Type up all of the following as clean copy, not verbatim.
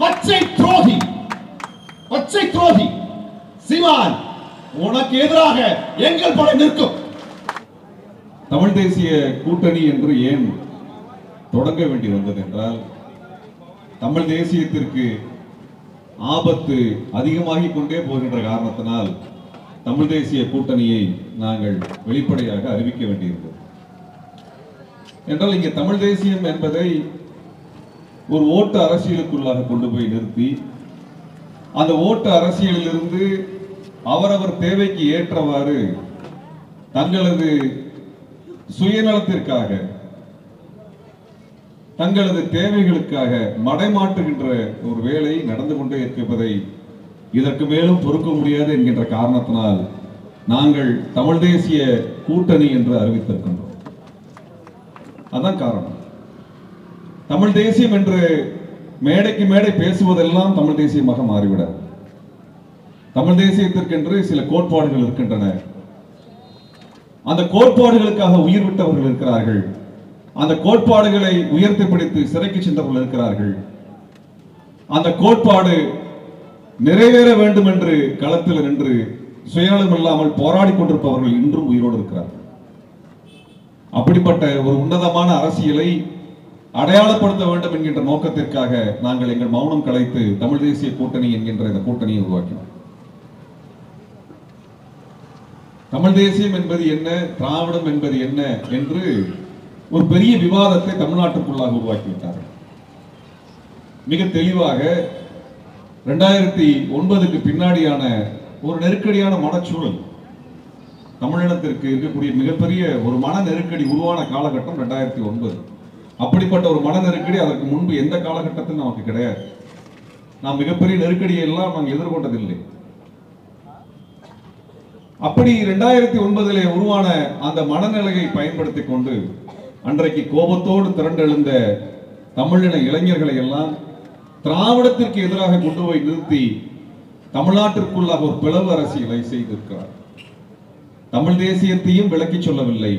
பச்சை துரோகி, பச்சை துரோகி. சீமான், உனக்கு எதிராக எங்கள் படை நிற்கும். தமிழ் தேசிய கூட்டணி என்று ஏன் தொடங்க வேண்டி வந்தது என்றால், தமிழ் தேசியத்திற்கு ஆபத்து அதிகமாகிக் கொண்டே போகின்ற காரணத்தினால் தமிழ் தேசிய கூட்டணியை நாங்கள் வெளிப்படையாக அறிவிக்க வேண்டியிருந்தது. என்றால் இங்கே தமிழ் தேசியம் என்பதை ஒரு ஓட்டு அரசியலுக்குள்ளாக கொண்டு போய் நிறுத்தி, அந்த ஓட்டு அரசியலிலிருந்து அவரவர் தேவைக்கு ஏற்றவாறு தங்களது சுயநலத்திற்காக, தங்களது தேவைகளுக்காக மடைமாட்டுகின்ற ஒரு வேலை நடந்து கொண்டே இருப்பதை இதற்கு மேலும் பொறுக்க முடியாது என்கின்ற காரணத்தினால் நாங்கள் தமிழ் தேசிய கூட்டணி என்று அறிவித்திருக்கின்றோம். அதான் காரணம். தமிழ் தேசியம் என்று மேடைக்கு மேடை பேசுவதெல்லாம் தமிழ் தேசியமாக மாறிவிடாது. தமிழ் தேசியத்திற்கென்று சில கோட்பாடுகள் இருக்கின்றன. அந்த கோட்பாடுகளுக்காக உயிர் விட்டவர்கள் இருக்கிறார்கள். அந்த கோட்பாடுகளை உயர்த்தி பிடித்து சிறைக்கு சென்றவர்கள் இருக்கிறார்கள். அந்த கோட்பாடு நிறைவேற வேண்டும் என்று களத்தில் நின்று சுயநலம் இல்லாமல் போராடி கொண்டிருப்பவர்கள் இன்றும் உயிரோடு இருக்கிறார்கள். அப்படிப்பட்ட ஒரு உன்னதமான அரசியலை அடையாளப்படுத்த வேண்டும் என்கின்ற நோக்கத்திற்காக நாங்கள் எங்கள் மௌனம் கலைத்து தமிழ் தேசிய கூட்டணி என்கின்ற இந்த கூட்டணியை உருவாக்கினோம். தமிழ் தேசியம் என்பது என்ன, திராவிடம் என்பது என்ன என்று ஒரு பெரிய விவாதத்தை தமிழ்நாட்டுக்குள்ளாக உருவாக்கிவிட்டார்கள். மிக தெளிவாக 2009க்கு பின்னாடியான ஒரு நெருக்கடியான மனச்சூழல், தமிழினத்திற்கு இருக்கக்கூடிய மிகப்பெரிய ஒரு மன நெருக்கடி உருவான காலகட்டம் 2009. அப்படிப்பட்ட ஒரு மன நெருக்கடி அதற்கு முன்பு எந்த காலகட்டத்தில் நமக்கு கிடையாது. நாம் மிகப்பெரிய நெருக்கடியை எல்லாம் நாங்கள் எதிர்கொண்டதில்லை. அப்படி 2009 உருவான அந்த மனநிலையை பயன்படுத்தி கொண்டு அன்றைக்கு கோபத்தோடு திரண்டெழுந்த தமிழின இளைஞர்களை எல்லாம் திராவிடத்திற்கு எதிராக கொண்டு போய் நிறுத்தி தமிழ்நாட்டிற்குள்ளாக ஒரு பிளவு அரசியலை செய்திருக்கிறார். தமிழ் தேசியத்தையும் விளக்கி சொல்லவில்லை,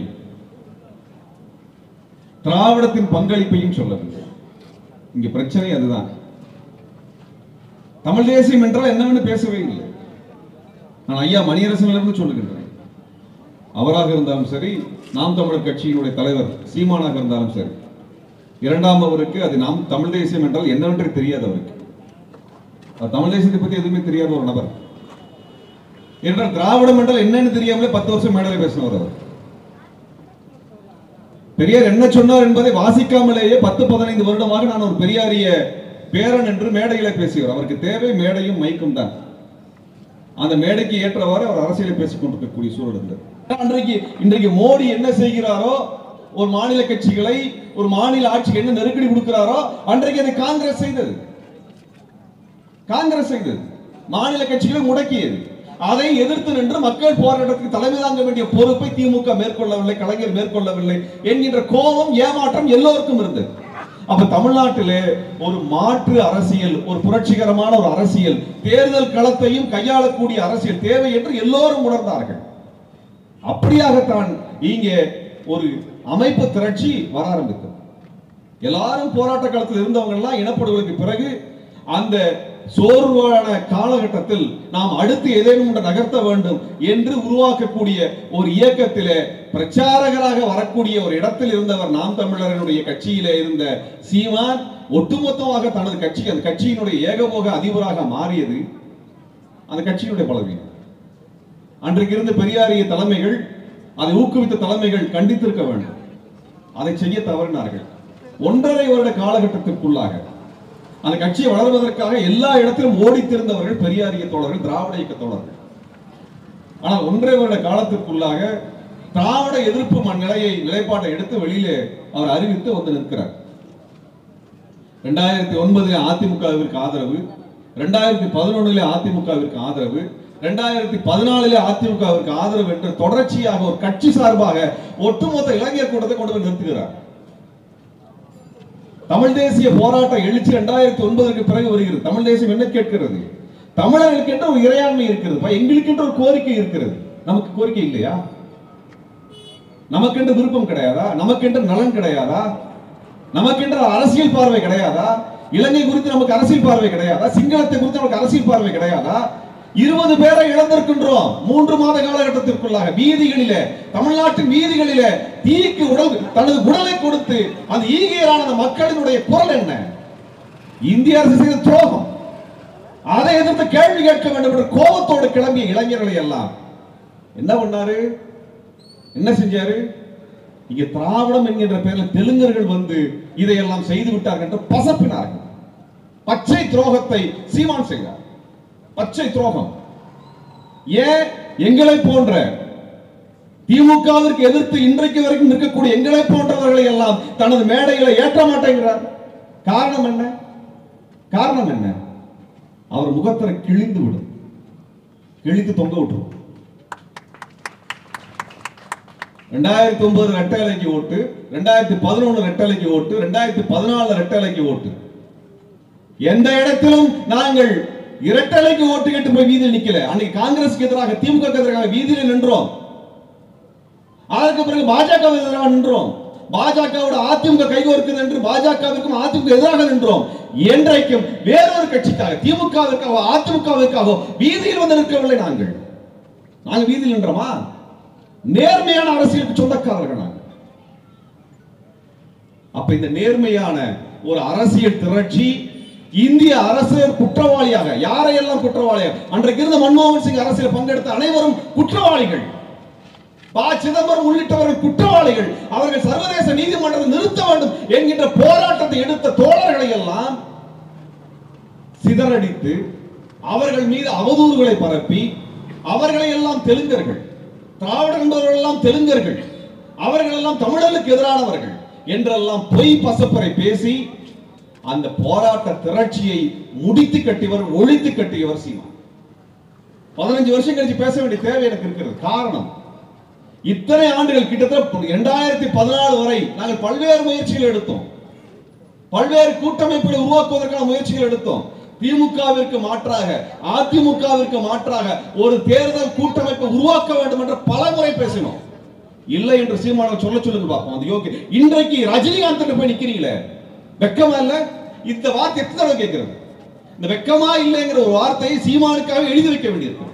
திராவிடத்தின் பங்களிப்பையும் சொல்லவில்லை. இங்க பிரச்சனை அதுதான். தமிழ் தேசியம் என்றால் என்னவென்று பேசவே இல்லை. நான் ஐயா மணியரசனிலிருந்து சொல்லுகின்றேன். அவராக இருந்தாலும் சரி, நாம் தமிழர் கட்சியினுடைய தலைவர் சீமானாக இருந்தாலும் சரி, இரண்டாம் அவருக்கு அது நாம் தமிழ் தேசியம் என்றால் என்னவென்று தெரியாது. அவருக்கு தமிழ் தேசியத்தை பற்றி எதுவுமே தெரியாத ஒரு நபர். என்றால் திராவிடம் என்றால் என்னன்னு தெரியாமலே 10 வருஷம் மேடையில் பேசினவர் அவர். பெரியார் என்ன சொன்னார் என்பதை வாசிக்காமலேயே 10-15 வருடமாக நான் ஒரு பெரியாரிய பேரன் என்று மேடையில பேசுகிறார். அவருக்கு தேவை மேடையும் மைக்கும் தான். அந்த மேடைக்கு ஏற்றவாறு அவர் அரசியலை பேசிக் கொண்டிருக்கக்கூடிய சூழல் இருந்தது. இன்றைக்கு மோடி என்ன செய்கிறாரோ, ஒரு மாநில கட்சிகளை, ஒரு மாநில ஆட்சிக்கு என்ன நெருக்கடி கொடுக்கிறாரோ, அன்றைக்கு அதை காங்கிரஸ் செய்தது. காங்கிரஸ் செய்தது, மாநில கட்சிகளை முடக்கியது. அதை எதிர்த்து நின்று மக்கள் போராட்டத்துக்கு தலைமை தாங்க வேண்டிய பொறுப்பை திமுக மேற்கொள்ளவில்லை, கலைஞர் மேற்கொள்ளவில்லை என்கின்ற கோபம், ஏமாற்றம் எல்லோருக்கும் இருந்தது. அப்ப தமிழ்நாட்டிலே ஒரு மாற்று அரசியல், ஒரு புரட்சிகரமான ஒரு அரசியல், தேர்தல் களத்தையும் கையாளக்கூடிய அரசியல் தேவை என்று எல்லோரும் உணர்ந்தார்கள். அப்படியாகத்தான் இங்கே ஒரு அமைப்பு திரட்சி வர ஆரம்பித்தது. எல்லாரும் போராட்ட களத்தில் இருந்தவங்க எல்லாம் இனப்படுகொலைக்கு பிறகு அந்த சோர்வான காலகட்டத்தில் நாம் அடுத்து ஏதேனும் நகர்த்த வேண்டும் என்று உருவாக்கக்கூடிய ஒரு இயக்கத்திலே பிரச்சாரகராக வரக்கூடிய ஒரு இடத்தில் இருந்தவர் நாம் தமிழர்களுடைய கட்சியிலே இருந்த சீமான் ஒட்டுமொத்தமாக தனது கட்சி, அந்த கட்சியினுடைய ஏகபோக அதிபராக மாறியது அந்த கட்சியினுடைய பலவீனம். அன்றைக்கு இருந்த பெரியாரிய தலைமைகள், அதை ஊக்குவித்த தலைமைகள் கண்டித்திருக்க வேண்டும். அதை செய்ய தவறினார்கள். 1.5 வருட காலகட்டத்திற்குள்ளாக அந்த கட்சியை வளர்வதற்காக எல்லா இடத்திலும் ஓடித்திருந்தவர்கள் பெரியாரிய தோழர்கள், திராவிட இயக்க தோழர்கள். ஆனால் 1.5 வருட காலத்திற்குள்ளாக திராவிட எதிர்ப்பு நிலைப்பாட்டை எடுத்து வெளியிலே அவர் அறிவித்து வந்து நிற்கிறார். 2009 அதிமுகவிற்கு ஆதரவு, 2011 அதிமுகவிற்கு ஆதரவு, 2014 அதிமுகவிற்கு ஆதரவு என்று தொடர்ச்சியாக ஒரு கட்சி சார்பாக ஒட்டுமொத்த இளைஞர் கூட்டத்தை கொண்டு போய் நிறுத்துகிறார். தமிழ் தேசிய போராட்ட எழுச்சி 2009க்கு பிறகு வருகிறது. தமிழ் தேசியம் என்ன கேட்கிறது? தமிழர்களுக்கு என்ற ஒரு இறையாண்மை இருக்கிறது, எங்களுக்கு என்ற ஒரு கோரிக்கை இருக்கிறது. நமக்கு கோரிக்கை இல்லையா? நமக்கு என்ற விருப்பம் கிடையாதா? நமக்கு என்ற நலன் கிடையாதா? நமக்கு என்ற அரசியல் பார்வை கிடையாதா? இலங்கை குறித்து நமக்கு அரசியல் பார்வை கிடையாதா? சிங்களத்தை குறித்து நமக்கு அரசியல் பார்வை கிடையாதா? 20 பேரை இழந்திருக்கின்றோம் 3 மாத காலகட்டத்திற்குள்ளாக. வீதிகளிலே, தமிழ்நாட்டின் வீதிகளிலே தீக்கு தனது உடலை கொடுத்து அந்த ஈகையரான மக்களினுடைய குரல் என்ன? இந்திய அரசு செய்த துரோகம். அதை எதிர்த்து கேள்வி கேட்க வேண்டும் என்ற கோபத்தோடு கிளம்பிய இளைஞர்களை எல்லாம் என்ன பண்ணாரு? என்ன செஞ்சாரு? இங்க திராவிடம் என்கின்ற பெயரில் தெலுங்கர்கள் வந்து இதையெல்லாம் செய்து விட்டார்கள் என்று பசப்பினார்கள். பச்சை துரோகத்தை சீமான் செய்தார். பச்சை துரோகம். ஏன் எங்களை போன்ற திமுகவிற்கு எதிர்த்து இன்றைக்கு வரைக்கும் இருக்கக்கூடிய எங்களை போன்றவர்களை எல்லாம் தனது மேடைகளை ஏற்ற மாட்டேங்கிறார்? காரணம் என்ன? காரணம் என்ன? அவர் முகத்திரை கிழிந்து விடும், கிழித்து தொங்க விட்டுரும். 2009 ரெட்டலைக்கு ஓட்டு, 2011 ரெட்டலைக்கு ஓட்டு, 2014 ரெட்டலைக்கு ஓட்டு. எந்த இடத்திலும் நாங்கள் இரட்டலைக்கு ஓட்டு கேட்டு போய் வீதியில் நிக்கல. அன்னைக்கு காங்கிரஸ்க்கு எதிராக, திமுக எதிராக வீதியில் நின்றோம். அதற்கு பிறகு பாஜக எதிராக நின்றோம். பாஜகவோட அதிமுக கைகோர்க்கிறது என்று பாஜகவிற்கும் அதிமுக எதிராக நின்றோம். என்றைக்கும் வேறொரு கட்சிக்காக, திமுகவிற்காக அதிமுகவிற்காக வீதியில் வந்து நிற்கவில்லை. நாங்கள் வீதியில் நின்றோமா? நேர்மையான அரசியலுக்கு சொந்தக்காரர்கள் நாங்கள். அப்ப இந்த நேர்மையான ஒரு அரசியல் திரட்சி இந்திய அரசு குற்றவாளியாக, யாரையெல்லாம் குற்றவாளியாக, அன்றைக்கு இருந்த மன்மோகன் சிங் அரசியல் பங்கெடுத்த அனைவரும் குற்றவாளிகள். ப. சிதம்பரம் உள்ளிட்டவர்கள் குற்றவாளிகள். அவர்கள் சர்வதேச நீதிமன்றத்தை நிறுத்த வேண்டும் என்கின்ற போராட்டத்தை எடுத்த தோழர்களை எல்லாம் சிதறடித்து அவர்கள் மீது அவதூறுகளை பரப்பி, அவர்களை எல்லாம் தெலுங்கர்கள், திராவிடர் என்பவர்கள் எல்லாம் தெலுங்கர்கள், அவர்கள் எல்லாம் தமிழர்களுக்கு எதிரானவர்கள் என்றெல்லாம் பொய் பசப்பரை பேசி அந்த போராட்ட திரட்சியை முடித்து கட்டியவர், ஒழித்து கட்டியவர் சீமான். 15 வருஷம் கழிச்சு பேச வேண்டிய தேவை எனக்கு இருக்கிறது. காரணம், இத்தனை ஆண்டுகள், கிட்டத்தட்ட 2014 வரை நாங்கள் பல்வேறு முயற்சிகள் எடுத்தோம். பல்வேறு கூட்டமைப்புகளை உருவாக்குவதற்கான முயற்சிகள் எடுத்தோம். திமுகவிற்கு மாற்றாக, அதிமுகவிற்கு மாற்றாக ஒரு தேர்தல் கூட்டமைப்பை உருவாக்க வேண்டும் என்று பல முறை பேசினோம். இல்லை என்று சீமானை சொல்லுங்க பார்ப்போம். அது யோகி. இன்றைக்கு ரஜினிகாந்த் போய் நிக்கிறீங்களே, வெக்கமா இல்ல? இந்த வார்த்தை எத்தனை தடவை கேட்கிறது? இந்த வெக்கமா இல்லைங்கிற ஒரு வார்த்தையை சீமானுக்காக எழுதி வைக்க வேண்டியிருக்கு.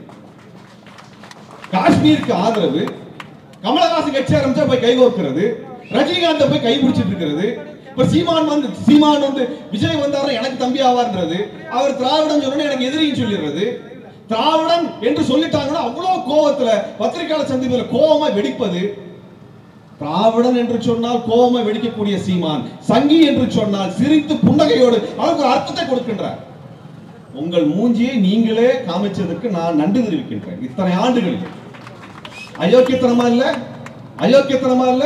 காஷ்மீருக்கு ஆதரவு, கமலஹாசன் கட்சி ஆரம்பிச்சா போய் கைகோர்க்கிறது, ரஜினிகாந்த் போய் கை பிடிச்சிட்டு இருக்கிறது. இப்ப சீமான் வந்து விஜய் வந்தாரு எனக்கு தம்பி ஆவார்ன்றது, அவர் திராவிடம் சொன்ன எனக்கு எதிரின்னு சொல்லிடுறது. திராவிடம் என்று சொல்லிட்டாங்கன்னா அவ்வளவு கோபத்துல பத்திரிகையாளர் சந்திப்பில் கோபமா வெடிப்பது. திராவிடன் என்று சொன்னால் கோபமா வெடிக்கக்கூடிய சீமான், சங்கி என்று சொன்னால் சிரித்து புன்னகையோடு அவருக்கு அர்த்தத்தை கொடுக்கின்றார். உங்கள் மூஞ்சியை நீங்களே காமிச்சதற்கு நான் நன்றி தெரிவிக்கின்றேன். இத்தனை ஆண்டுகளில் அயோக்கியத்தனமா இல்ல? அயோக்கியத்தனமா இல்ல?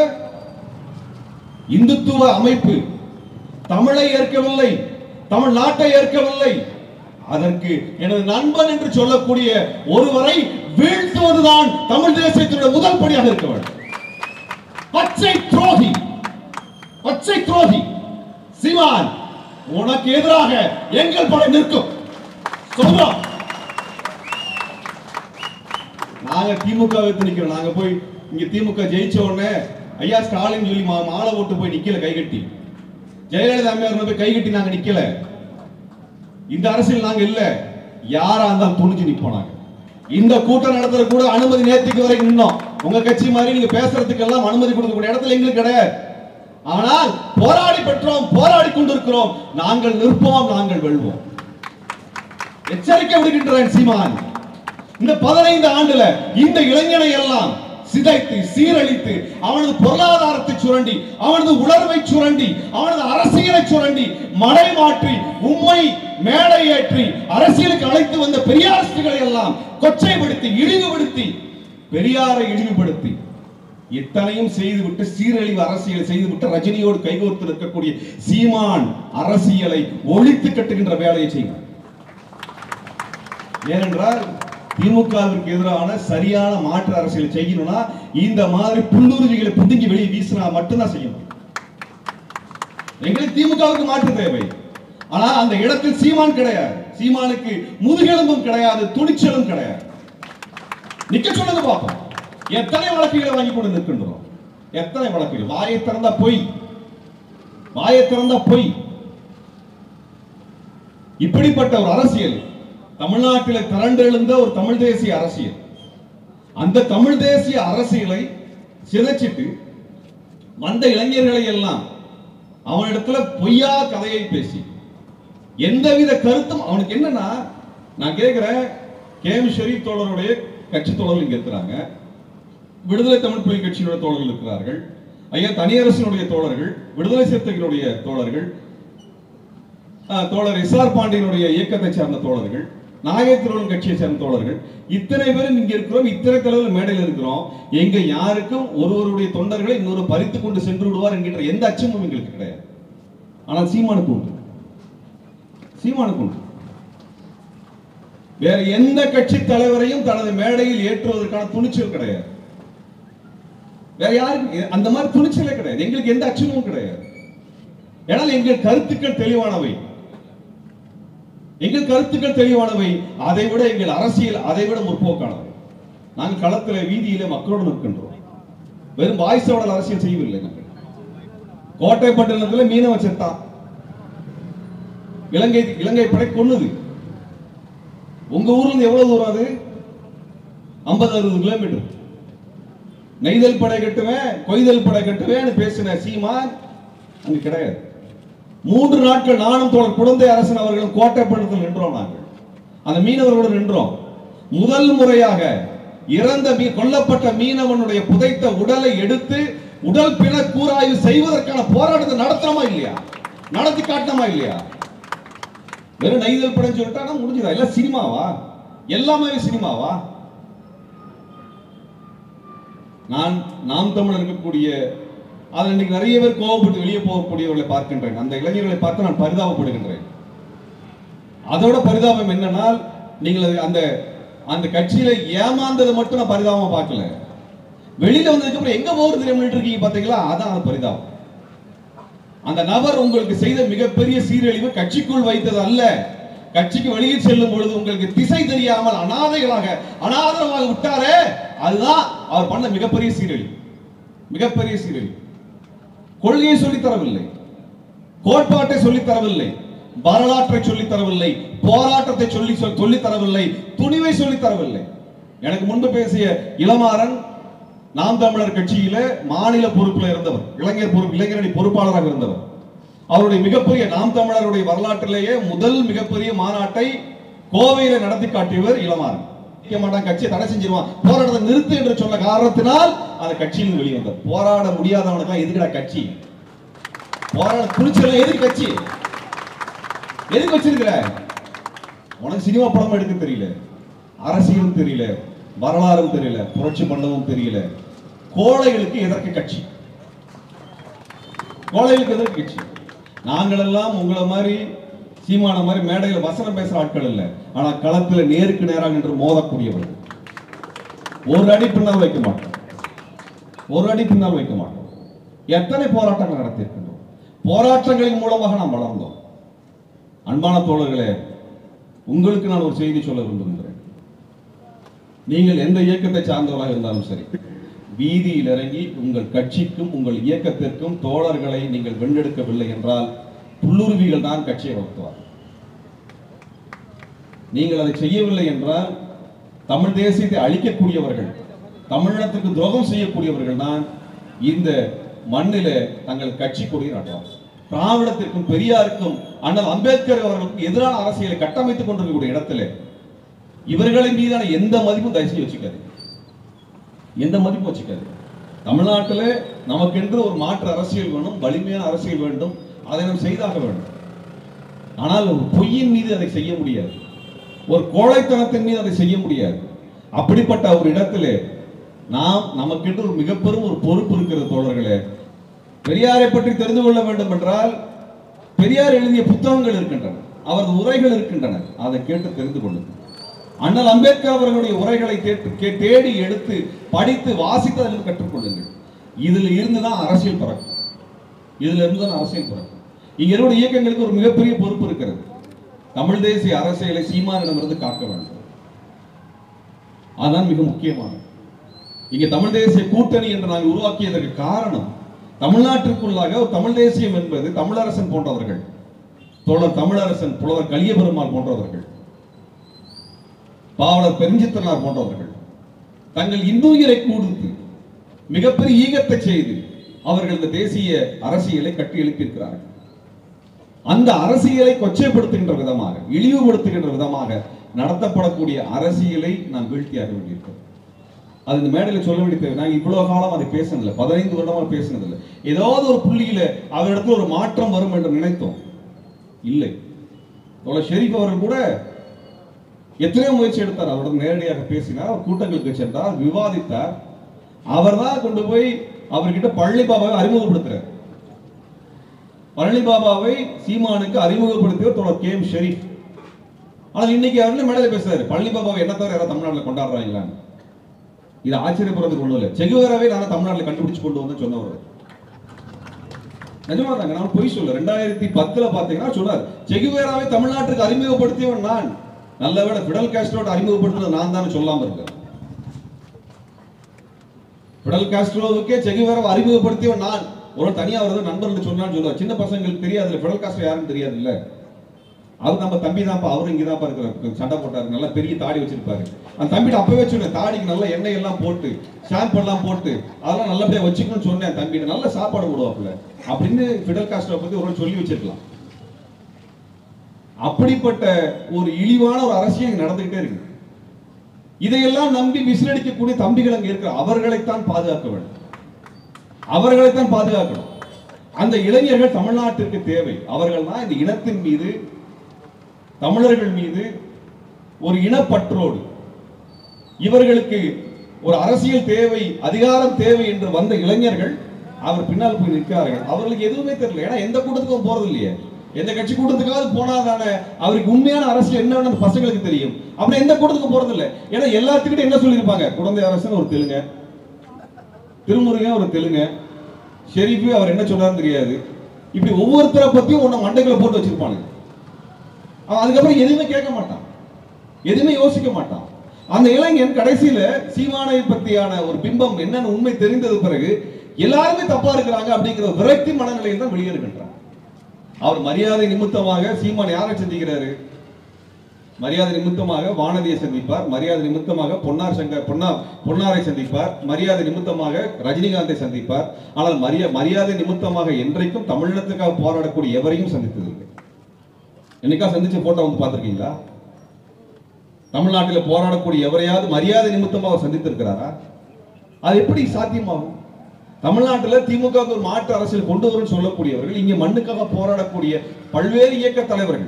இந்துத்துவ அமைப்பு தமிழை ஏற்கவில்லை, தமிழ்நாட்டை ஏற்கவில்லை. அதற்கு எனது நண்பன் என்று சொல்லக்கூடிய ஒருவரை வீழ்த்துவதுதான் தமிழ் தேசத்தினுடைய முதல் படியாக இருக்க வேண்டும். பச்சை துரோகி, பச்சை துரோகி சீமான், உனக்கு எதிராக எங்கள் படை நிற்கும். சொல்றோம். நாங்க திமுக வைத்து நிக்கிறோம். நாங்க போய் இங்க திமுக ஜெயிச்ச உடனே ஐயா ஸ்டாலின் சொல்லி மாலை போட்டு போய் நிக்கல கைகட்டி. ஜெயலலிதா அம்மையார் போய் கைகட்டி நாங்க நிக்கல. இந்த அரசியல் நாங்க இல்ல. யாரா இருந்தாலும் துணிஞ்சு நிப்போம். நாங்க இந்த கூட்டம் நடத்துற கூட அனுமதி நேத்திக்கு வரைக்கும் நின்னோம். உங்க கட்சி மாதிரி நீங்க பேசுறதுக்கு எல்லாம் அனுமதி கொடுக்கக்கூடிய இடத்துல எங்களுக்கு கிடையாது. ஆனால் போராடி பெற்றோம், போராடி கொண்டிருக்கிறோம். நாங்கள் நிற்போம், நாங்கள் வெல்வோம். எச்சரிக்கை விடுகின்றேன் சீமான். இந்த 15 ஆண்டுல இந்த இளைஞனை எல்லாம் சிதைத்து சீரழித்து அவனது பொருளாதாரத்தை சுரண்டி, அவனது உணர்வை சுரண்டி, அவனது அரசியலை சுரண்டி, மடை மாற்றி உண்மை மேடை ஏற்றி அரசியலுக்கு அழைத்து வந்த பெரியாரிஸ்டுகளை எல்லாம் கொச்சைப்படுத்தி இழிவுபடுத்தி, பெரியாரை இழிவுபடுத்தி இத்தனையும் செய்துவிட்டு சீரழிவு அரசியலை செய்துவிட்டு ரஜினியோடு கைகோர்த்து இருக்கக்கூடிய சீமான் அரசியலை ஒழித்து கட்டுகின்ற வேலையை செய்வார். ஏனென்றால் திமுகவிற்கு எதிரான சரியான மாற்று அரசியலை செய்யணும்னா இந்த மாதிரி புல்லுருவிகளை புடுங்கி வெளியே வீசினா மட்டும்தான் செய்யணும். எங்களுக்கு திமுகவுக்கு மாற்று தேவை. ஆனா அந்த இடத்தில் சீமான் கிடையாது. சீமானுக்கு முதுகெலும்பும் கிடையாது, துணிச்சலும் கிடையாது. நிக்க சொல்லுங்க பார்ப்போம். எத்தனை வழக்குகளை வாங்கி கொண்டு நிற்கின்றோம்? எத்தனை வழக்குகள்? வாயை திறந்தா பொய், வாயை திறந்தா பொய். இப்படிப்பட்ட ஒரு அரசியல் தமிழ்நாட்டில் திரண்டெழுந்த ஒரு தமிழ் தேசிய அரசியல், அந்த தமிழ் தேசிய அரசியலை சிதைச்சிட்டு வந்த இளைஞர்களை எல்லாம் அவனிடத்துல பொய்யா கதையை பேசி எந்தவித கருத்தும் அவனுக்கு என்னன்னா, நான் கேட்கிறேன், கேம் ஷெரீப் தோழருடைய கட்சி தோழர்கள் இங்க இருக்கிறாங்க, விடுதலை தமிழ் புலிகள் கட்சியினுடைய தோழர்கள் இருக்கிறார்கள், ஐயா தனியரசனுடைய தோழர்கள், விடுதலை சிறுத்தைகளுடைய தோழர்கள், தோழர் எஸ்ஆர் பாண்டியனுடைய இயக்கத்தை சேர்ந்த தோழர்கள், நாயகத்திரோன் கட்சியை சேர்ந்த தோழர்கள், இத்தனை பேரும் இங்க இருக்கிறோம், இத்தனை தலைவர் மேடையில் இருக்கிறோம். எங்க யாருக்கும் ஒருவருடைய தொண்டர்களை இன்னொரு பறித்து கொண்டு சென்று விடுவார் என்கின்ற எந்த அச்சமும் எங்களுக்கு கிடையாது. ஆனால் சீமானுக்கு உண்டு, சீமானுக்கு உண்டு. வேற எந்த கட்சி தலைவரையும் தனது மேடையில் ஏற்றுவதற்கான துணிச்சல் கிடையாது. வேற யாருக்கு அந்த மாதிரி துணிச்சலே கிடையாது. எங்களுக்கு எந்த அச்சமும் கிடையாது. ஏனால் எங்கள் கருத்துக்கள் தெளிவானவை, எங்கள் கருத்துக்கள் தெளிவானவை. அதை விட எங்கள் அரசியல் அதை விட முற்போக்கானவை. நாங்கள் களத்தில் வீதியில மக்களோடு நிற்கின்றோம். வெறும் வாய்ஸோட அரசியல் செய்யவில்லை. நாங்கள் கோட்டை பட்டணத்தில் மீனவ செத்தான், இலங்கை படை கொன்னுது. உங்க ஊர்ல இருந்து எவ்வளவு தூரம்? அது 50-60 கிலோமீட்டர். நெய்தல் படை கட்டுவேன், கொய்தல் படை கட்டுவேன் பேசின சீமான் அங்க கிடையாது. 3 நாட்கள் நானும் தோழர் குழந்தை அரசன் அவர்களும் கோட்டைப்பள்ளத்தில் நின்றோம். நாங்கள் அந்த மீனவர்களோடு நின்றோம். முதல் முறையாக இறந்த கொல்லப்பட்ட மீனவனுடைய புதைத்த உடலை எடுத்து உடல் பிண கூராய்வு செய்வதற்கான போராட்டத்தை நடத்தணுமா இல்லையா? நடத்தி காட்டணுமா இல்லையா? வெறும் நெய்தல் படம் சொல்லிட்டா முடிஞ்சதா? எல்லாம் சினிமாவா? எல்லாமே சினிமாவா? நாம் தமிழர் இருக்கக்கூடிய அதில் இன்னைக்கு நிறைய பேர் கோபப்பட்டு வெளியே போகக்கூடியவர்களை பார்க்கின்றேன். அந்த இளைஞர்களை பார்த்து நான் பரிதாபப்படுகின்றேன். அதோட பரிதாபம் என்னன்னா, நீங்கள் அந்த அந்த கட்சியில ஏமாந்தது மட்டும் நான் பரிதாபமா பார்க்கல. வெளியில வந்ததுக்கு அப்புறம் எங்க போகிறது தெரியாம இருக்கீங்க பாத்தீங்களா? அதான் பரிதாபம். அந்த நபர் உங்களுக்கு செய்த மிகப்பெரிய சீரழிவு கட்சிக்குள் வைத்தது அல்ல. கட்சிக்கு வெளியே செல்லும் பொழுது உங்களுக்கு திசை தெரியாமல் அனாதரவாக விட்டாரே, அதுதான் அவர் பண்ண மிகப்பெரிய சீரழிவு. மிகப்பெரிய சீரழிவு. கொள்கையை சொல்லித் தரவில்லை, கோட்பாட்டை சொல்லித் தரவில்லை, வரலாற்றை சொல்லித் தரவில்லை, போராட்டத்தை சொல்லித் தரவில்லை, துணிவை சொல்லித் தரவில்லை. எனக்கு முன்பு பேசிய இளமாறன் நாம் தமிழர் கட்சியில மாநில பொறுப்பில் இருந்தவர், இளைஞரணி பொறுப்பாளராக இருந்தவர். அவருடைய மிகப்பெரிய நாம் தமிழருடைய வரலாற்றிலேயே முதல் மிகப்பெரிய மாநாட்டை கோவையில நடத்தி காட்டியவர் இளமாறன். கட்சியை தடை செஞ்சிருவான், போராட்டத்தை நிறுத்து என்று சொன்ன காரணத்தினால் அந்த கட்சியில் வெளிவந்தார். போராட முடியாதவனுக்கு எதுக்குடா கட்சி? போராட துணிச்சல் எதுக்கு கட்சி? எதுக்கு வச்சிருக்கிற? உனக்கு சினிமா படம் எடுக்க தெரியல, அரசியலும் தெரியல, வரலாறும் தெரியல, புரட்சி பண்ணவும் தெரியல. கோழைகளுக்கு எதற்கு கட்சி? கோழைகளுக்கு எதற்கு கட்சி? நாங்கள் எல்லாம் உங்களை மாதிரி சீமான மாதிரி மேடையில் வசனம் பேசுற ஆட்கள் இல்லை. ஆனா களத்தில் நேருக்கு நேராக நின்று மோதக்கூடியவர்கள். ஒரு அடி பின்னால் வைக்க மாட்டோம், ஒரு அடி பின்னால் வைக்க மாட்டோம். எத்தனை போராட்டங்கள் நடத்தியிருக்கின்றோம், போராட்டங்களின் மூலமாக நாம் வளர்ந்தோம். அன்பான தோழர்களே, உங்களுக்கு நான் ஒரு செய்தி சொல்ல விரும்புகின்றேன். நீங்கள் எந்த இயக்கத்தை சார்ந்தவராக இருந்தாலும் சரி, வீதியில் இறங்கி உங்கள் கட்சிக்கும் உங்கள் இயக்கத்திற்கும் தோழர்களை நீங்கள் வென்றெடுக்கவில்லை என்றால் புல்லுருவிகள் தான் கட்சியை வளர்த்துவார். நீங்கள் அதை செய்யவில்லை என்றால் தமிழ் தேசியத்தை அழிக்கக்கூடியவர்கள், தமிழினத்துக்கு துரோகம் செய்யக்கூடியவர்கள் தான் இந்த மண்ணில தங்கள் கட்சி கொடி நாட்டுவார். திராவிடத்திற்கும் பெரியாருக்கும் அண்ணல் அம்பேத்கர் அவர்களுக்கு எதிரான அரசியலை கட்டமைத்துக் கொண்டிருக்கக்கூடிய இடத்துல இவர்களின் மீதான எந்த மதிப்பும் தயவு செய்து வச்சுக்காது, எந்த மதிப்பும் வச்சுக்காது. தமிழ்நாட்டில் நமக்கென்று ஒரு மாற்று அரசியல் வேணும், வலிமையான அரசியல் வேண்டும், அதை நாம் செய்தாக வேண்டும். ஆனால் ஒரு பொய்யின் மீது அதை செய்ய முடியாது, ஒரு கோழைத்தனத்தின் மீது அதை செய்ய முடியாது. அப்படிப்பட்ட ஒரு இடத்திலே நமக்கென்று ஒரு மிகப்பெரும் ஒரு பொறுப்பு இருக்கிறது தோழர்களே. பெரியாரை பற்றி தெரிந்து கொள்ள வேண்டும் என்றால் பெரியார் எழுதிய புத்தகங்கள் இருக்கின்றன, அவரது உரைகள் இருக்கின்றன, அதை கேட்டு தெரிந்து கொள்ளுங்கள். அண்ணல் அம்பேத்கர் அவர்களுடைய உரைகளை தேடி எடுத்து படித்து வாசித்து அதில் கற்றுக்கொள்ளுங்கள். இதில் இருந்துதான் அரசியல் பிறக்கும், இதுல இருந்துதான் அரசியல் பிறக்கும். இங்க இருக்கிற இயக்கங்களுக்கு ஒரு மிகப்பெரிய பொறுப்பு இருக்கிறது. தமிழ் தேசிய அரசியலை சீமானிடமிருந்து காக்க வேண்டும், அதுதான் மிக முக்கியமானது. இங்க தமிழ் தேசிய கூட்டணி என்று நாங்கள் உருவாக்கியதற்கு காரணம், தமிழ்நாட்டிற்குள்ளாக ஒரு தமிழ் தேசியம் என்பது தமிழரசன் போன்றவர்கள் தோழர் தமிழரசன், புலவர் கலியபெருமாள் போன்றவர்கள், பாவலர் பெருஞ்சித்திரனார் போன்றவர்கள் தங்கள் இன்னுயிரை கொடுத்து மிகப்பெரிய ஈகத்தை செய்து அவர்கள் இந்த தேசிய அரசியலை கட்டி எழுப்பியிருக்கிறார்கள். அந்த அரசியலை கொச்சைப்படுத்துகின்ற விதமாக, இழிவுபடுத்துகின்ற விதமாக நடத்தப்படக்கூடிய அரசியலை நாம் வீழ்த்தியாக வேண்டியிருக்கிறோம். அது இந்த மேடையில் சொல்ல வேண்டிய தேவை. நாங்கள் இவ்வளவு காலம் அதை பேசினதில்லை, 15 வருடமாக பேசினதில்லை. ஏதாவது ஒரு புள்ளியில அவரிடத்துல ஒரு மாற்றம் வரும் என்று நினைத்தோம், இல்லை. தோழர் ஷெரீப் அவர்கள் கூட எத்தனையோ முயற்சி எடுத்தார். அவருடன் நேரடியாக பேசினார், அவர் கூட்டங்களுக்கு சென்றார், விவாதித்தார். அவர் தான் கொண்டு போய் அவர்கிட்ட பழனி பாபாவை அறிமுகப்படுத்துறார். பழனி பாபாவை சீமானுக்கு அறிமுகப்படுத்தியவர் தோழர் கே எம் ஷெரீப். ஆனால் இன்னைக்கு அவர்கள் மேடையில் பேசுறாரு, பழனி பாபாவை என்ன தவிர யாராவது தமிழ்நாட்டில் கொண்டாடுறாங்களான்னு. இது ஆச்சரியப்படுறதுக்கு ஒண்ணும் இல்லை. செகுவேராவே நான் தமிழ்நாட்டில் கண்டுபிடிச்சு கொண்டு வந்து சொன்னவர். நிஜமா தாங்க, நான் பொய் சொல்ல. 2010 பாத்தீங்கன்னா சொன்னார், செகுவேராவை தமிழ்நாட்டுக்கு அறிமுகப்படுத்தியவன் நான். நல்லவேளை பிடல் காஸ்ட்ரோட அறிமுகப்படுத்தினது நான் தான் சொல்லாம இருக்கேன். பிடல் காஸ்ட்ரோவுக்கே செகுவேராவை அறிமுகப்படுத்தியவன் நான். ஒரு தனியா அவர் நண்பர்கள் சொன்னான்னு சொல்லுவார். சின்ன பசங்களுக்கு தெரியாது பிடல் காஸ்ட்ரோ யாருன்னு தெரியாது இல்ல. அவர் நம்ம தம்பி தான்ப்பா, அவரும் இங்கதான் இருக்கிறார். சண்டை போட்டாரு, நல்லா பெரிய தாடி வச்சிருப்பாரு. அந்த தம்பிட்டு அப்பவே சொன்னேன், தாடிக்கு நல்ல எண்ணெய் எல்லாம் போட்டு ஷாம்பு எல்லாம் போட்டு அதெல்லாம் நல்லபடியா வச்சுக்கணும்னு சொன்னேன். தம்பிட்டு நல்ல சாப்பாடு போடுவாப்புல அப்படின்னு பிடல் காஸ்ட்ரோ பத்தி ஒரு சொல்லி வச்சிருக்கலாம். அப்படிப்பட்ட ஒரு இழிவான ஒரு அரசியல் நடந்துகிட்டே இருக்கு. இதையெல்லாம் நம்பி விசிலடிக்கக்கூடிய தம்பிகள் அங்க இருக்கிற அவர்களைத்தான் பாதுகாக்க வேண்டும், அவர்களைத்தான் பாதுகாக்கணும். அந்த இளைஞர்கள் தமிழ்நாட்டிற்கு தேவை. அவர்கள் தான் இந்த இனத்தின் மீது, தமிழர்கள் மீது ஒரு இனப்பற்றோடு, இவர்களுக்கு ஒரு அரசியல் தேவை, அதிகாரம் தேவை என்று வந்த இளைஞர்கள் அவர் பின்னால் போய் நிற்கிறார்கள். அவர்களுக்கு எதுவுமே தெரியல. ஏன்னா எந்த கூட்டத்துக்கும் போறது இல்லையே. எந்த கட்சி கூட்டத்துக்காவது போனாதானே அவருக்கு உண்மையான அரசியல் என்னன்னு பசங்களுக்கு தெரியும். அப்படி எந்த கூட்டத்துக்கும் போறது இல்லை. ஏன்னா எல்லாத்துக்கிட்ட என்ன சொல்லியிருப்பாங்க, குழந்தை அரசன் ஒரு தெலுங்க, திருமுருகன் ஒரு தெலுங்க, ஷெரீஃபு அவர் என்ன சொன்னார்னு தெரியாது. இப்படி ஒவ்வொருத்தரை பத்தியும் ஒன்ன மண்டைகளை போட்டு வச்சிருப்பானுங்க. அதுக்கப்புறம் எதுவுமே கேட்க மாட்டான், எதுவுமே யோசிக்க மாட்டான். அந்த இளைஞன் கடைசியில சீமானை பற்றியான ஒரு பிம்பம் என்னன்னு உண்மை தெரிந்தது பிறகு எல்லாருமே தப்பா இருக்கிறாங்க அப்படிங்கிற விரக்தி மனநிலையில் தான் வெளியேறுகின்றார். அவர் மரியாதை நிமித்தமாக சீமான் யாரை சந்திக்கிறாரு? மரியாதை நிமித்தமாக வானதியை சந்திப்பார், மரியாதை நிமித்தமாக பொன்னாரை சந்திப்பார், மரியாதை நிமித்தமாக ரஜினிகாந்தை சந்திப்பார். ஆனால் மரியாதை நிமித்தமாக என்றைக்கும் தமிழினத்துக்காக போராடக்கூடிய எவரையும் சந்தித்ததில்லை. என்னைக்கா சந்திச்ச போட்டோ வந்து பார்த்திருக்கீங்களா? தமிழ்நாட்டில் போராடக்கூடிய எவரையாவது மரியாதை நிமித்தமாக சந்தித்திருக்கிறாரா? அது எப்படி சாத்தியமாகும்? தமிழ்நாட்டில் திமுக ஒரு மாற்று அரசியல் கொண்டு வரும் சொல்லக்கூடியவர்கள், இங்கே மண்ணுக்காக போராடக்கூடிய பல்வேறு இயக்க தலைவர்கள்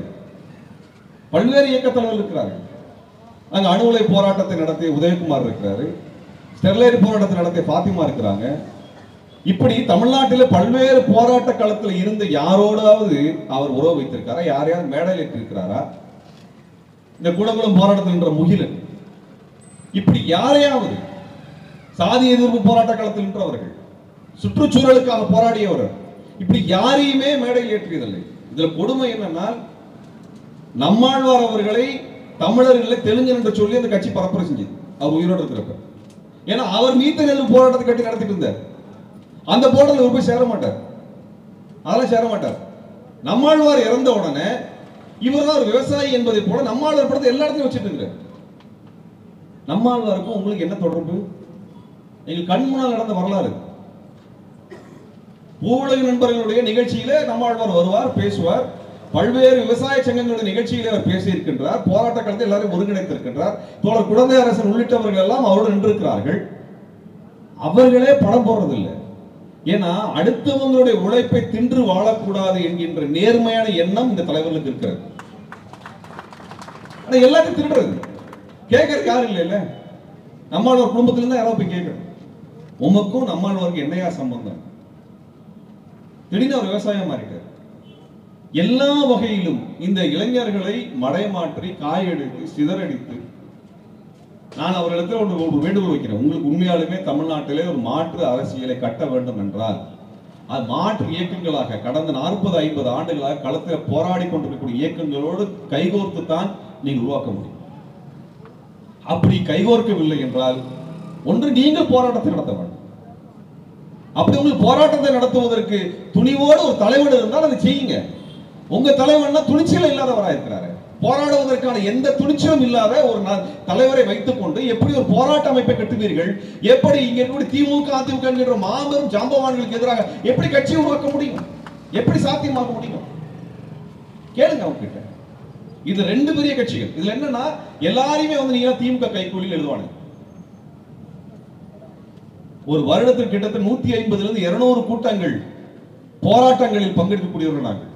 இருக்கிறார்கள். அங்க அணு உலை போராட்டத்தை நடத்திய உதயகுமார் இருக்கிறாரு, ஸ்டெர்லைட் போராட்டத்தை நடத்திய பாத்திமா இருக்கிறாங்க. இப்படி தமிழ்நாட்டில் பல்வேறு போராட்ட களத்தில் இருந்த யாரோடாவது அவர் உறவு வைத்திருக்காரா? யாரையாவது மேடையில் ஏற்றிருக்கிறாரா? இந்த கூடங்குளம் போராட்டத்தில் என்ற முகிலன், இப்படி யாரையாவது சாதி எதிர்ப்பு போராட்ட களத்தில் நின்றவர்கள், சுற்றுச்சூழலுக்காக போராடியவர், இப்படி யாரையுமே மேடையில் ஏற்றியதில்லை. இதுல கொடுமை என்னன்னா, நம்மாழ்வார் அவர்களை தமிழர்களை தெலுங்கன் என்று சொல்லி அந்த கட்சி பரப்புரை செஞ்சது அவர் உயிரோடு இருக்கிறப்ப. ஏன்னா அவர் மீத்த நெல் போராட்டத்தை கட்டி நடத்திட்டு இருந்தார். அந்த போராட்டத்தில் போய் சேர மாட்டார், அதெல்லாம் சேர மாட்டார். நம்மாழ்வார் இறந்த உடனே இவர் தான் ஒரு விவசாயி என்பதை போல நம்மாழ்வார் படத்தை எல்லா இடத்தையும் வச்சுட்டு இருக்கிறார். நம்மாழ்வாருக்கும் உங்களுக்கு என்ன தொடர்பு? எங்கள் கண் முன்னால் நடந்த வரலாறு. பூவுலக நண்பர்களுடைய நிகழ்ச்சியில நம்மாழ்வார் வருவார், பேசுவார். பல்வேறு விவசாய சங்கங்களுடைய நிகழ்ச்சியில அவர் பேசியிருக்கின்றார். போராட்ட களத்தை எல்லாரும் ஒருங்கிணைத்திருக்கின்றார். தோழர் குழந்தை அரசன் உள்ளிட்டவர்கள் எல்லாம் அவரோடு நின்றிருக்கிறார்கள். அவர்களே படம் போடுறதில்லை. ஏன்னா அடுத்தவங்களுடைய உழைப்பை தின்று வாழக்கூடாது என்கின்ற நேர்மையான எண்ணம் இந்த தலைவர்களுக்கு இருக்கிறது. ஆனா எல்லாத்தையும் திருடுறது, கேட்கறதுக்கு யாரும் இல்லை. இல்ல நம்மளோட குடும்பத்திலிருந்து யாராவது போய் கேட்கணும், உமக்கும் நம்மளுக்கு என்னையா சம்பந்தம்? திடீர்னு ஒரு விவசாயம் மாறிட்டார். எல்லா வகையிலும் இந்த இளைஞர்களை மடைமாற்றி, காயெடுத்து, சிதறடித்து, நான் அவர்களிடத்தில் ஒரு வேண்டுகோள் வைக்கிறேன். உங்களுக்கு உண்மையாலுமே தமிழ்நாட்டிலே ஒரு மாற்று அரசியலை கட்ட வேண்டும் என்றால், அது மாற்று இயக்கங்களாக கடந்த 40-50 ஆண்டுகளாக களத்தில் போராடி கொண்டிருக்கக்கூடிய இயக்கங்களோடு கைகோர்த்து தான் நீங்கள் உருவாக்க முடியும். அப்படி கைகோர்க்கவில்லை என்றால் ஒன்று நீங்கள் போராட்டத்தை நடத்த வேண்டும். அப்படி உங்களுக்கு போராட்டத்தை நடத்துவதற்கு துணிவோடு ஒரு தலைவர் இருந்தால் அதை செய்யுங்க. உங்க தலைவன்னா துணிச்சல் இல்லாதவரா இருக்கிறாரு. போராடுவதற்கான எந்த துணிச்சலும் இல்லாத ஒரு தலைவரை வைத்துக் கொண்டு எப்படி ஒரு போராட்ட அமைப்பை கட்டுவீர்கள்? எப்படி இங்க இருக்கக்கூடிய திமுக அதிமுக என்கிற மாபெரும் ஜாம்பவான்களுக்கு எதிராக எப்படி கட்சியை உருவாக்க முடியும்? எப்படி சாத்தியமாக்க முடியும்? கேளுங்க அவங்க கிட்ட. இது ரெண்டு பெரிய கட்சிகள். இதுல என்னன்னா எல்லாரையுமே வந்து நீங்க திமுக கைக்கூலியில் எழுதுவாங்க. ஒரு வருடத்திற்கு கிட்டத்தட்ட 150 இருந்து 200 கூட்டங்கள் போராட்டங்களில் பங்கெடுக்கக்கூடியவர்கள் நாங்கள்.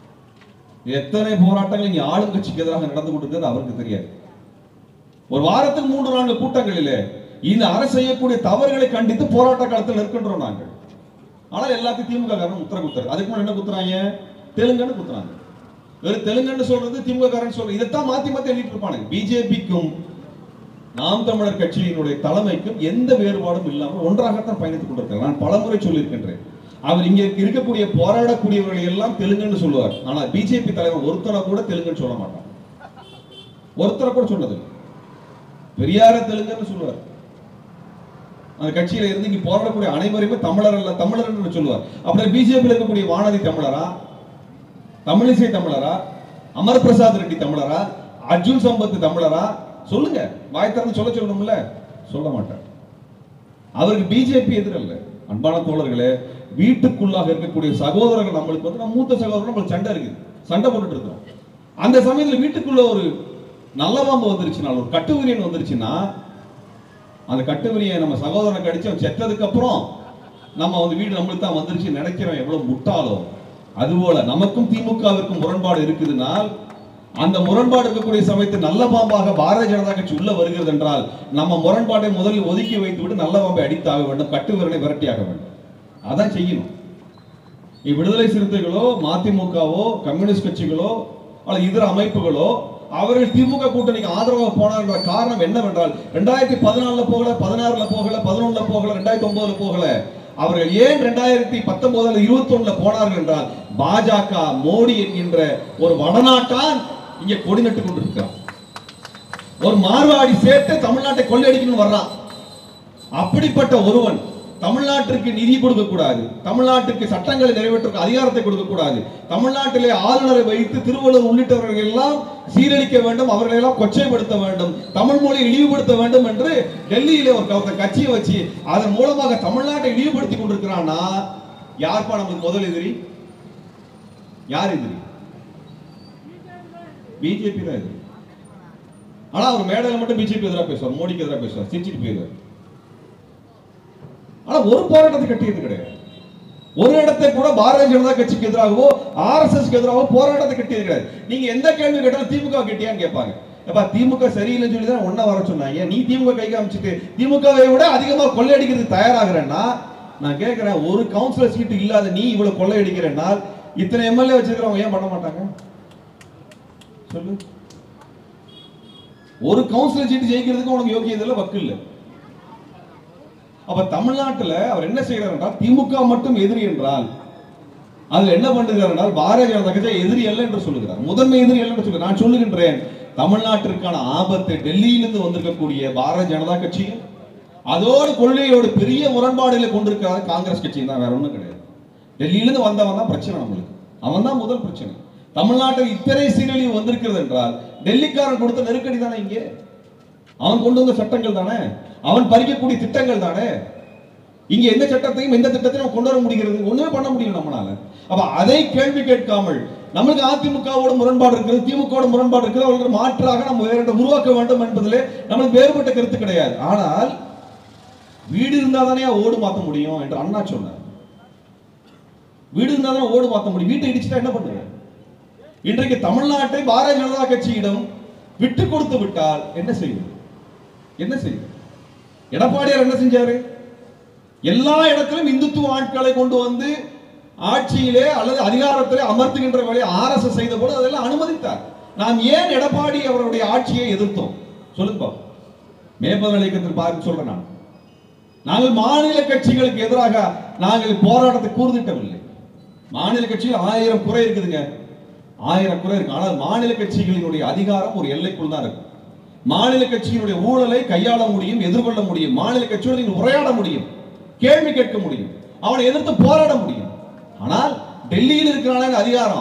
எத்தனை போராட்டங்கள் இங்க ஆளும் கட்சிக்கு எதிராக நடந்து கொண்டிருக்கிறது அவருக்கு தெரியாது. ஒரு வாரத்தில் 3-4 கூட்டங்களிலே இந்த அரசு செய்யக்கூடிய தவறுகளை கண்டித்து போராட்ட காலத்தில் இருக்கின்றோம் நாங்கள். ஆனால் எல்லாத்தையும் திமுக காரன் உத்தர குத்துறாரு. அதுக்கு முன்னாடி என்ன குத்துறாங்க? தெலுங்குன்னு குத்துறாங்க. வெறும் தெலுங்குன்னு சொல்றது திமுக காரன் சொல்றது. இதைத்தான் மாத்தி மாத்தி எழுதிட்டு இருப்பானுங்க. பிஜேபிக்கும் நாம் தமிழர் கட்சியினுடைய தலைமைக்கும் எந்த வேறுபாடும் இல்லாமல் ஒன்றாகத்தான் பயணித்துக் கொண்டிருக்கிறார். நான் பலமுறை சொல்லியிருக்கின்றேன். அவர் இங்க இருக்கக்கூடிய போராடக்கூடியவர்களை எல்லாம் தெலுங்குன்னு சொல்லுவார். ஆனா பிஜேபி தலைவர் ஒருத்தரை கூட தெலுங்குன்னு சொல்ல மாட்டார். ஒருத்தரை கூட சொன்னது பெரியார தெலுங்குன்னு சொல்லுவார். அந்த கட்சியில இருந்து இங்க போராடக்கூடிய அனைவருமே தமிழர் அல்ல தமிழர் என்று சொல்லுவார். அப்படியே பிஜேபியில் இருக்கக்கூடிய வானதி தமிழரா, தமிழிசை தமிழரா, அமர் பிரசாத் ரெட்டி தமிழரா, அர்ஜுன் சம்பத் தமிழரா? சொல்லுங்க. வாய் திறந்து சொல்ல சொல்லணும்ல, சொல்ல மாட்டார். அவருக்கு பிஜேபி எதிரல்ல. அன்பான தோழர்களே, வீட்டுக்குள்ளாக இருக்கக்கூடிய சகோதரர்கள் நம்மளுக்கு வந்து நம்ம மூத்த சகோதரர்கள் நம்மளுக்கு சண்டை இருக்குது, சண்டை போட்டுட்டு இருக்கோம். அந்த சமயத்தில் வீட்டுக்குள்ள ஒரு நல்ல பாம்பு வந்துருச்சுன்னா, ஒரு கட்டுவிரியன் வந்துருச்சுன்னா, அந்த கட்டுவிரியை நம்ம சகோதரனை கடிச்சு செத்ததுக்கு அப்புறம் நம்ம வந்து வீடு நம்மளுக்கு தான் வந்துருச்சு நினைக்கிறோம். எவ்வளவு முட்டாளோ அதுபோல நமக்கும் திமுகவிற்கும் முரண்பாடு இருக்குதுனால் அந்த முரண்பாடு இருக்கக்கூடிய சமயத்தில் நல்ல பாம்பாக பாரதிய ஜனதா கட்சி உள்ள வருகிறது என்றால் நம்ம முரண்பாட்டை முதலில் ஒதுக்கி வைத்து விட்டு நல்ல பாம்பை அடித்தாக வேண்டும், கட்டுவிரலை விரட்டியாக வேண்டும். அதான் செய்யணும். விடுதலை சிறுத்தைகளோ மதிமுகவோ கம்யூனிஸ்ட் கட்சிகளோ அல்லது இதர அமைப்புகளோ அவர்கள் திமுக கூட்டணிக்கு ஆதரவாக போனார் என்ற காரணம் என்னவென்றால் 2014 போகல, 16 போகல, 11 போகல, 2009 போகல. அவர்கள் ஏன் 2019 21 போனார்கள் என்றால் பாஜக மோடி என்கின்ற ஒரு வடநாட்டான் இங்கே கொடி நட்டு கொண்டிருக்கிறார். ஒரு மார்வாடி சேர்த்து தமிழ்நாட்டை கொள்ளையடிக்கணும் வர்றான். அப்படிப்பட்ட ஒருவன் தமிழ்நாட்டிற்கு நிதி கொடுக்க கூடாது, தமிழ்நாட்டுக்கு சட்டங்களை நிறைவேற்ற அதிகாரத்தை கொடுக்க கூடாது, தமிழ்நாட்டிலே ஆளுநரை வைத்து திருவள்ளுவர் உள்ளிட்டவர்கள் எல்லாம் சீரழிக்க வேண்டும், அவர்களை எல்லாம் கொச்சைப்படுத்த வேண்டும், தமிழ் மொழியை இழிவுபடுத்த வேண்டும் என்று டெல்லியிலே ஒரு கட்சியை வச்சு அதன் மூலமாக தமிழ்நாட்டை இழிவுபடுத்தி கொண்டிருக்கிறான்னா யார்ப்பா நமக்கு முதல் எதிரி? யார் எதிரி? பிஜேபி தான் எதிரி. ஆனா அவர் மேடையில் மட்டும் பிஜேபி எதிராக பேசுவார், மோடிக்கு எதிராக பேசுவார், சிரிச்சிட்டு போயிடுவார். ஆனா ஒரு போராட்டத்தை கட்டியது கிடையாது. ஒரு இடத்தை கூட பாரதிய ஜனதா கட்சிக்கு எதிராகவோ ஆர்எஸ்எஸ் எதிராகவோ போராட்டத்தை கட்டியது கிடையாது. நீங்க எந்த கேள்வி கேட்டாலும் திமுக கட்டியான்னு கேட்பாங்க. அப்ப திமுக சரியில்லைன்னு சொல்லி தான் ஒன்ன வர சொன்னாங்க. நீ திமுக கை காமிச்சிட்டு திமுகவை விட அதிகமா கொள்ளையடிக்கிறதுக்கு தயாராகிறேன்னா நான் கேட்கிறேன், ஒரு கவுன்சிலர் சீட்டு இல்லாத நீ இவ்வளவு கொள்ளையடிக்கிறேன்னா இத்தனை எம்எல்ஏ வச்சிருக்கிறவங்க ஏன் பண்ண மாட்டாங்க சொல்லு? ஒரு கவுன்சிலர் சீட்டு ஜெயிக்கிறதுக்கு உனக்கு யோகியது இல்லை, வக்கு இல்லை. அப்ப தமிழ்நாட்டில் அவர் என்ன செய்கிறார் என்றால் திமுக மட்டும் எதிரி என்றால் அதுல என்ன பண்ணுகிறார் என்றால் பாரதிய ஜனதா கட்சி எதிரி அல்ல என்று சொல்லுகிறார், முதன்மை எதிரி அல்ல என்று சொல்லுகிறார். நான் சொல்லுகின்றேன், தமிழ்நாட்டிற்கான ஆபத்தை டெல்லியிலிருந்து வந்திருக்கக்கூடிய பாரதிய ஜனதா கட்சியும் அதோடு கொள்கையோடு பெரிய முரண்பாடுகளை கொண்டிருக்கிறார் காங்கிரஸ் கட்சியும் தான், வேற ஒன்றும் கிடையாது. டெல்லியிலிருந்து வந்தவன் தான் பிரச்சனை, நம்மளுக்கு அவன் தான் முதல் பிரச்சனை. தமிழ்நாட்டில் இத்தனை சீரழிவு வந்திருக்கிறது என்றால் டெல்லிக்காரன் கொடுத்த நெருக்கடி தானே, இங்கே அவன் கொண்டு வந்த சட்டங்கள் தானே, அவன் பறிக்கக்கூடிய திட்டங்கள் தானே. இங்க எந்த சட்டத்தையும் எந்த திட்டத்தையும் கொண்டு வர முடிகிறது? ஒண்ணுமே பண்ண முடியும் நம்மளால. அப்ப அதை கேள்வி கேட்காமல் நம்மளுக்கு அதிமுகவோட முரண்பாடு இருக்கிறது, திமுகவோட முரண்பாடு இருக்கிறது, அவர்களுக்கு மாற்றாக நம்ம வேற உருவாக்க வேண்டும் என்பதிலே நம்மளுக்கு வேறுபட்ட கருத்து கிடையாது. ஆனால் வீடு இருந்தா தானே ஓடு மாற்ற முடியும் என்று அண்ணா சொன்னார். வீடு இருந்தா தானே ஓடு மாற்ற முடியும், வீட்டை இடிச்சுட்டா என்ன பண்ணுங்க? இன்றைக்கு தமிழ்நாட்டை பாரதிய ஜனதா கட்சியிடம் விட்டு கொடுத்து விட்டால் என்ன செய்யும்? என்ன செய்யும்? எடப்பாடியார் என்ன செஞ்சாரு? எல்லா இடத்திலும் இந்துத்துவ ஆட்களை கொண்டு வந்து ஆட்சியிலே அல்லது அதிகாரத்திலே அமர்த்துகின்ற வேலையை ஆர்எஸ்எஸ் செய்த போது அதெல்லாம் அனுமதித்தார். நாம் ஏன் எடப்பாடி அவருடைய ஆட்சியை எதிர்த்தோம் சொல்லுங்க. மேற்பதல் இயக்கத்தில் பார்த்து சொல்றேன், நாங்கள் மாநில கட்சிகளுக்கு எதிராக நாங்கள் போராட்டத்தை கூர்ந்திட்டவில்லை. மாநில கட்சியில் 1000 குறை இருக்குதுங்க, 1000 குறை இருக்கு. ஆனால் மாநில கட்சிகளினுடைய அதிகாரம் ஒரு எல்லைக்குள் தான் இருக்கு. மாநில கட்சியினுடைய ஊழலை கையாள முடியும், எதிர்கொள்ள முடியும். மாநில கட்சியோடு நீங்கள் உரையாட முடியும், கேள்வி கேட்க முடியும், அவனை எதிர்த்து போராட முடியும். ஆனால் டெல்லியில் இருக்கிறான அதிகாரம்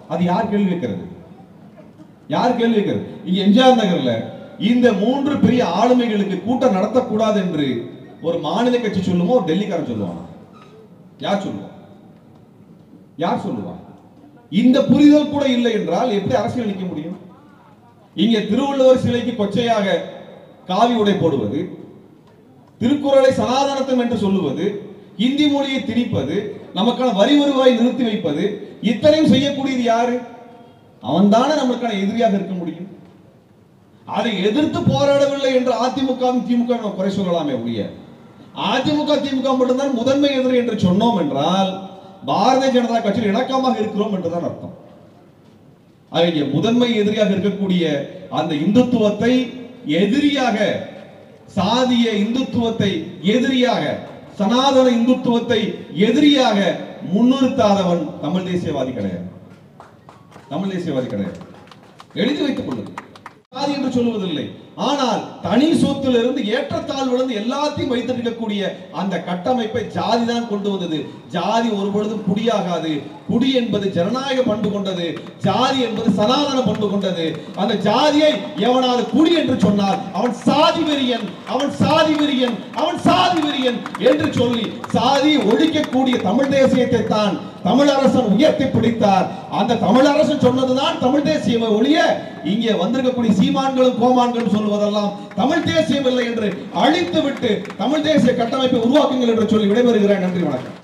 அது யார் கேள்வி கேட்கிறது? யார் கேள்வி கேட்கிறது? இங்க எம்ஜிஆர் நகர்ல இந்த 3 பெரிய ஆளுமைகளுக்கு கூட்டம் நடத்தக்கூடாது என்று ஒரு மாநில கட்சி சொல்லுமோ, ஒரு டெல்லிக்காரன் சொல்லுவாங்க. யார் சொல்லுவா? யார் சொல்லுவா? இந்த புரிதல் கூட இல்லை என்றால் எப்படி அரசியல் நிற்க முடியும்? இங்க திருவள்ளுவர் சிலைக்கு கொச்சையாக காவி உடை போடுவது, திருக்குறளை சனாதனத்தம் என்று சொல்லுவது, இந்தி மொழியை திணிப்பது, நமக்கான வரி வருவாய் நிறுத்தி வைப்பது, இத்தனையும் செய்யக்கூடியது யாரு? அவன் தானே நம்மளுக்கான எதிரியாக இருக்க முடியும். அதை எதிர்த்து போராடவில்லை என்று அதிமுக திமுக குறை சொல்லலாமே ஒழிய, அதிமுக திமுக மட்டும்தான் முதன்மை எதிரி என்று சொன்னோம் என்றால் பாரதிய ஜனதா கட்சியில் இணக்கமாக இருக்கிறோம் என்றுதான் அர்த்தம். அவங்க முதன்மை எதிரியாக இருக்கக்கூடிய அந்த இந்துத்துவத்தை எதிரியாக, சாதிய இந்துத்துவத்தை எதிரியாக, சனாதன இந்துத்துவத்தை எதிரியாக முன்னிறுத்தாதவன் தமிழ் தேசியவாதி கிடையாது. தமிழ் தேசியவாதி கிடையாது. எழுதி வைத்துக் கொள்ளுங்கள். சாதி என்று சொல்லுவதில்லை, ஆனால் தனி சொத்திலிருந்து ஏற்றத்தாழ்விலிருந்து எல்லாத்தையும் வைத்திருக்கக்கூடிய அந்த கட்டமைப்பை ஜாதி தான் கொண்டு வந்தது. ஜாதி ஒரு பொழுதும் குடியாகாது. குடி என்பது ஜனநாயக பண்பு கொண்டது, ஜாதி என்பது சனாதன பண்பு கொண்டது. அந்த ஜாதியை எவனாவது குடி என்று சொன்னால் அவன் சாதி வெறியன், அவன் சாதி வெறியன், அவன் சாதி வெறியன் என்று சொல்லி சாதி ஒழிக்கக்கூடிய தமிழ் தேசியத்தை தான் தமிழரசன் உயர்த்தி பிடித்தார். அந்த தமிழரசன் சொன்னதுதான் தமிழ் தேசியம் ஒழிய இங்கே வந்திருக்கக்கூடிய சீமான்களும் கோமான்களும் சொல்லுவதெல்லாம் தமிழ் தேசியம் இல்லை என்று அழித்துவிட்டு தமிழ் தேசிய கட்டமைப்பை உருவாக்குங்கள் என்று சொல்லி விடைபெறுகிறேன். நன்றி, வணக்கம்.